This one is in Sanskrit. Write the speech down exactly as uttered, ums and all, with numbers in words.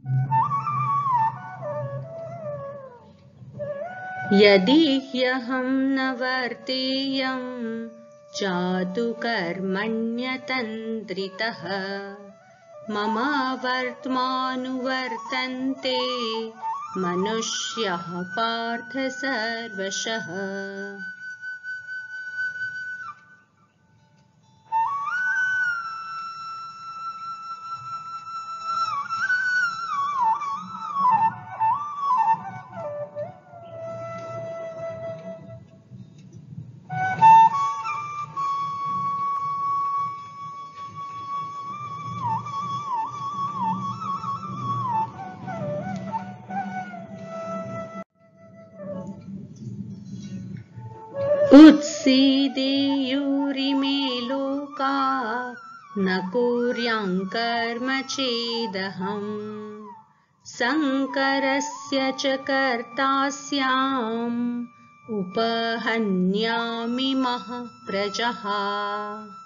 यदि ह्यहं न वर्तेयं जातु कर्मण्यतन्द्रितः मम वर्त्मानुवर्तन्ते मनुष्याः पार्थ सर्वशः। उत्सीदेयुरिमे लोका न कुर्यां कर्म चेदहम् संकरस्य च कर्ता स्याम् उपहन्यामि महः प्रजः।